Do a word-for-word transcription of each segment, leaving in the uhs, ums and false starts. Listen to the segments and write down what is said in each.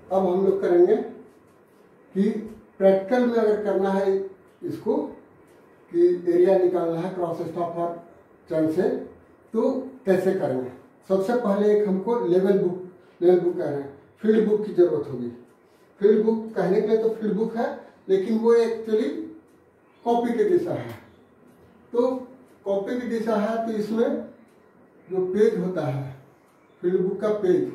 अब हम लोग करेंगे कि प्रैक्टिकल में अगर करना है इसको कि एरिया निकालना है क्रॉस स्टॉक और चैन से, तो कैसे करेंगे। सबसे पहले एक हमको लेवल बुक लेवल बुक कह रहे हैं फील्ड बुक की जरूरत होगी। फील्ड बुक कहने के लिए तो फील्ड बुक है, लेकिन वो एक्चुअली कॉपी की दिशा है। तो कॉपी की दिशा है तो इसमें जो पेज होता है फील्ड बुक का पेज,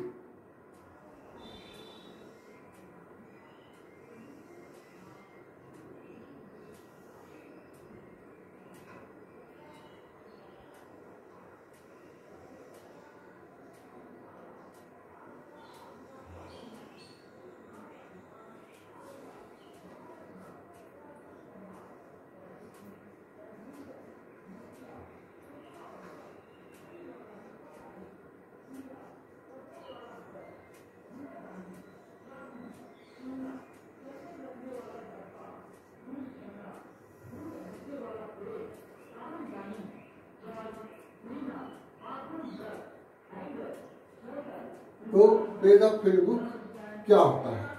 तो पेज ऑफ फील्ड बुक क्या होता है।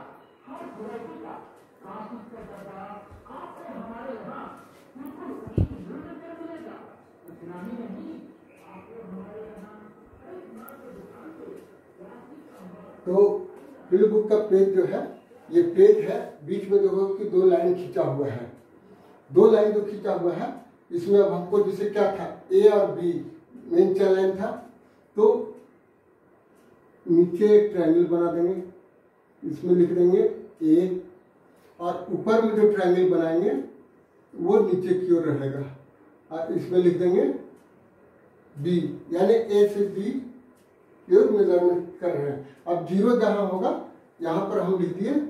तो फील्ड बुक का पेज जो है, ये पेज है, बीच में देखो कि दो लाइन खींचा हुआ है। दो लाइन जो खींचा हुआ है इसमें अब हमको जैसे क्या था, ए और बी मेन चार लाइन था, तो नीचे एक ट्रायंगल बना देंगे, इसमें लिख देंगे ए, और ऊपर में जो ट्रायंगल बनाएंगे वो नीचे की ओर रहेगा, और इसमें लिख देंगे बी, यानी ए से बी की ओर मेजरमेंट कर रहे हैं। अब जीरो जहां होगा यहां पर हम लिख दिए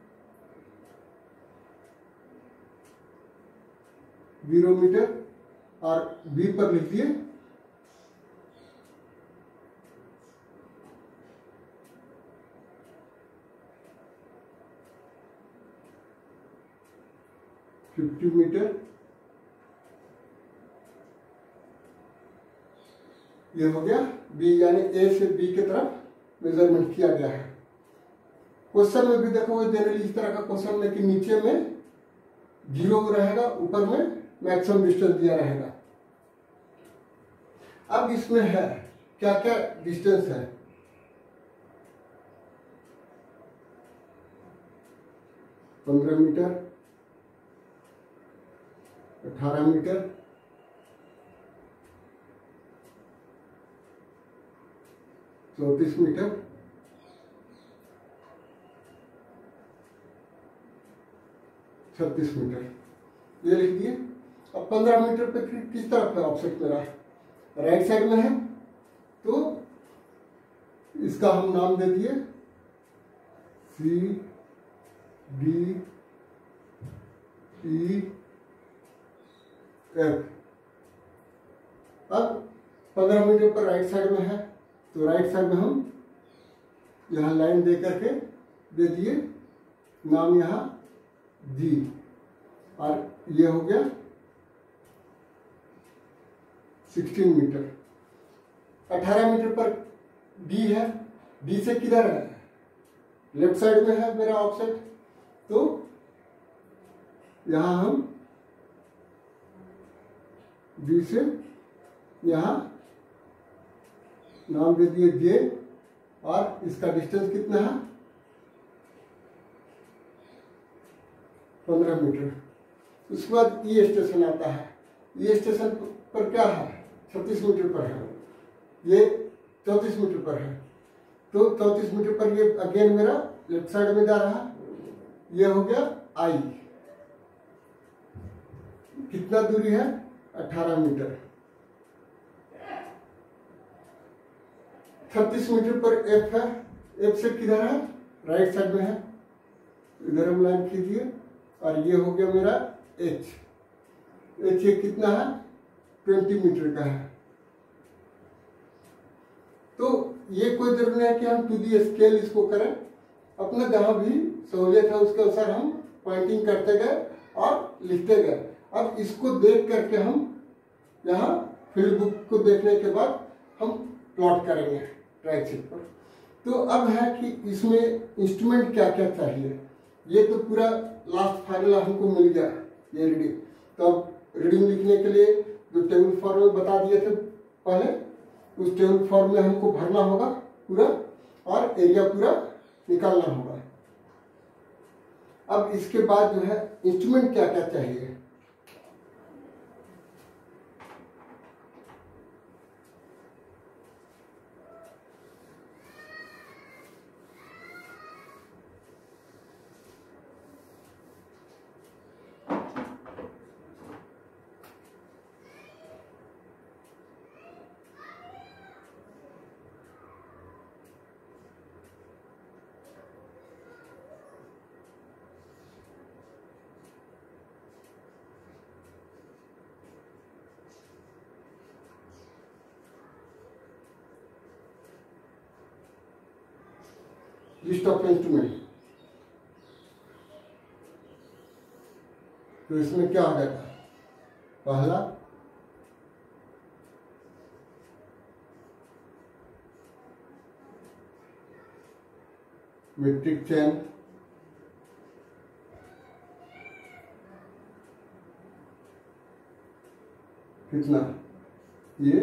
जीरो मीटर, और बी पर लिख दिए फिफ्टी मीटर। ये हो गया बी, यानी ए से बी की तरफ मेजरमेंट किया गया है। क्वेश्चन में भी देखो वो जनरली इस तरह का क्वेश्चन में कि नीचे में जीरो रहेगा, ऊपर में मैक्सिमम डिस्टेंस दिया रहेगा। अब इसमें है क्या क्या डिस्टेंस है, पंद्रह मीटर, अठारह मीटर, चौतीस मीटर, छत्तीस मीटर, ये लिख दिए। अब पंद्रह मीटर पे किस तरफ है ऑफसेट मेरा, राइट साइड में है, तो इसका हम नाम दे दिए सी डी ई एफ। अब पंद्रह मीटर पर राइट साइड में है, तो राइट साइड में हम यहाँ लाइन दे करके दे दिए नाम यहाँ जी, और ये हो गया सोलह मीटर। अठारह मीटर पर डी है, डी से किधर है, लेफ्ट साइड में है मेरा ऑफसेट, तो यहां हम डी से यहां नाम दे दिए जे, और इसका डिस्टेंस कितना है, पंद्रह मीटर। उसके बाद ई स्टेशन आता है, ई स्टेशन पर क्या है, छत्तीस मीटर पर है, ये चौतीस मीटर पर है, तो चौतीस मीटर पर ये अगेन मेरा लेफ्ट साइड में जा रहा है, ये हो गया आई। कितना दूरी है, अठारह मीटर। छत्तीस मीटर पर एफ है, एफ से किधर है, राइट साइड में है, इधर हम लाइन खींचिए, और ये हो गया मेरा एच। एच ये कितना है, बीस मीटर का है। तो ये कोई जरूरी नहीं है कि हम टू दी स्केल इसको करें, अपना जहां भी सहूलियत है उसके अनुसार हम पॉइंटिंग करते गए और लिखते गए। अब इसको देख करके हम यहाँ फील्ड बुक को देखने के बाद हम प्लॉट करेंगे राइट साइड पर। तो अब है कि इसमें इंस्ट्रूमेंट क्या क्या चाहिए। ये तो पूरा लास्ट फार्मूला हमको मिल गया, ये रीडिंग। तो अब रीडिंग लिखने के लिए जो टेबल फॉर्म में बता दिए थे पहले, उस टेबल फॉर्म में हमको भरना होगा पूरा, और एरिया पूरा निकालना होगा। अब इसके बाद जो है इंस्ट्रूमेंट क्या क्या चाहिए। लिस्ट ऑफ इंस्ट्रूमेंट, तो इसमें क्या आ जाता है, पहला मीट्रिक चेन, कितना, ये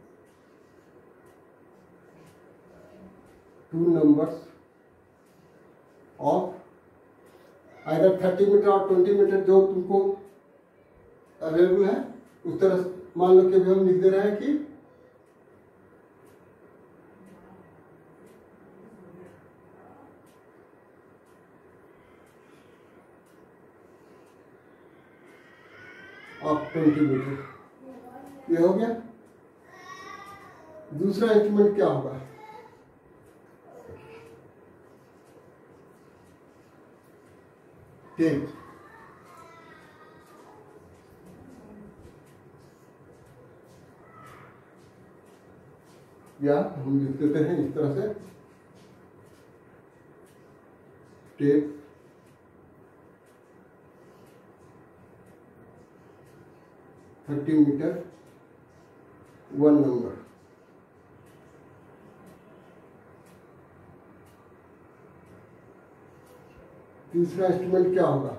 two numbers of either thirty metre और ट्वेंटी मीटर जो तुमको अवेलेबल है, उस तरह मान लो कि भी हम लिख दे रहे हैं कि ऑफ ट्वेंटी मीटर। ये हो गया। दूसरा इंस्ट्रूमेंट क्या होगा, टेप। या हम लिख देते हैं इस तरह से, tape thirty metre one number. तीसरा इंस्ट्रूमेंट क्या होगा,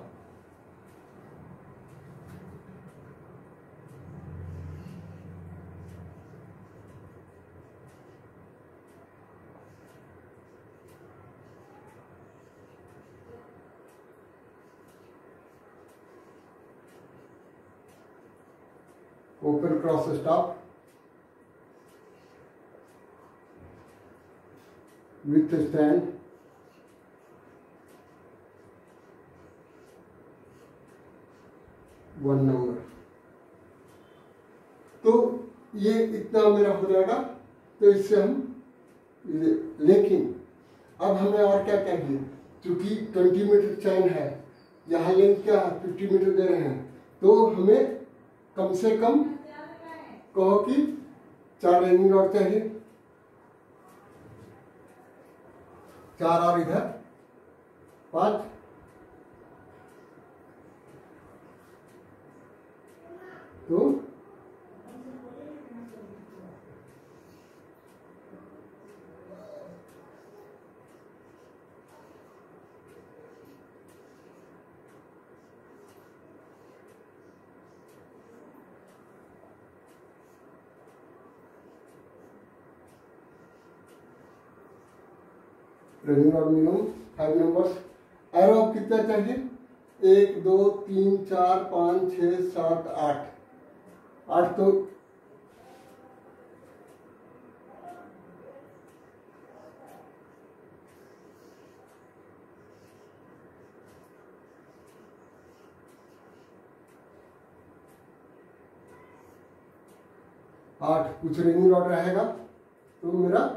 open cross stop with stand, one number. तो ये इतना मेरा हो जाएगा। तो इससे हम, लेकिन अब हमें और क्या चाहिए, क्योंकि ट्वेंटी मीटर चैन है, यहाँ लेंथ क्या है फिफ्टी मीटर दे रहे हैं, तो हमें कम से कम कहो कि चार रनिंग रॉड चाहिए, चार और इधर पांच, तो running rod minimum five numbers. Arrow अब कितना चाहिए, एक दो तीन चार पाँच छः सात आठ, आठ तो आठ, कुछ रिंग रॉड रहेगा तो मेरा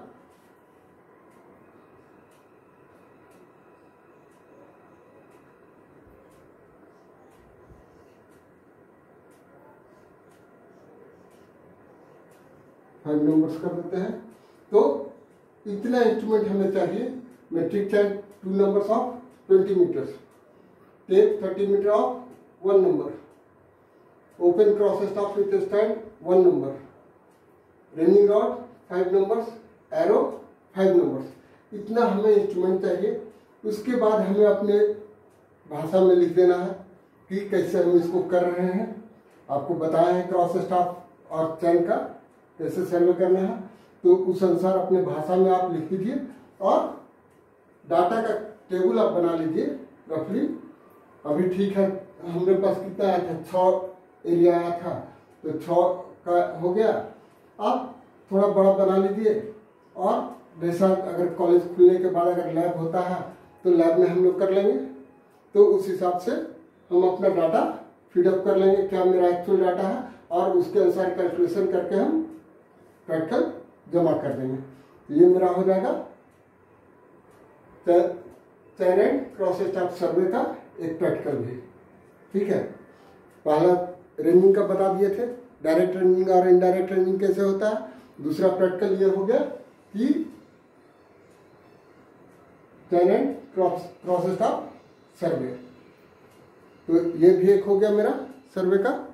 फाइव नंबर्स कर देते हैं। तो इतना इंस्ट्रूमेंट हमें चाहिए। Metric chain two numbers of twenty metres, tape thirty metre of one number, open cross stop with stand one number, running rod five numbers, arrow five numbers. इतना हमें इंस्ट्रूमेंट चाहिए। उसके बाद हमें अपने भाषा में लिख देना है कि कैसे हम इसको कर रहे हैं। आपको बताया है क्रॉस स्टाफ और चैन का कैसे सर्वे करना है, तो उस अनुसार अपने भाषा में आप लिख दीजिए और डाटा का टेबल आप बना लीजिए रफली। अभी ठीक है, हमारे पास कितना आया था, छः एरिया आया था, तो छः का हो गया। आप थोड़ा बड़ा बना लीजिए और जैसा अगर कॉलेज खुलने के बाद अगर लैब होता है तो लैब में हम लोग कर लेंगे, तो उस हिसाब से हम अपना डाटा फीडअप कर लेंगे क्या मेरा एक्चुअल डाटा है, और उसके अनुसार कैलकुलेशन करके हम प्रैक्टिकल जमा कर देंगे। ये मेरा हो जाएगा chain and cross staff survey का एक प्रैक्टिकल भी। ठीक है, पहला रेंजिंग का बता दिए थे, डायरेक्ट रेंजिंग और इनडायरेक्ट रेंजिंग कैसे होता है। दूसरा प्रैक्टिकल ये हो गया कि chain and cross cross staff survey, तो ये भी एक हो गया मेरा सर्वे का।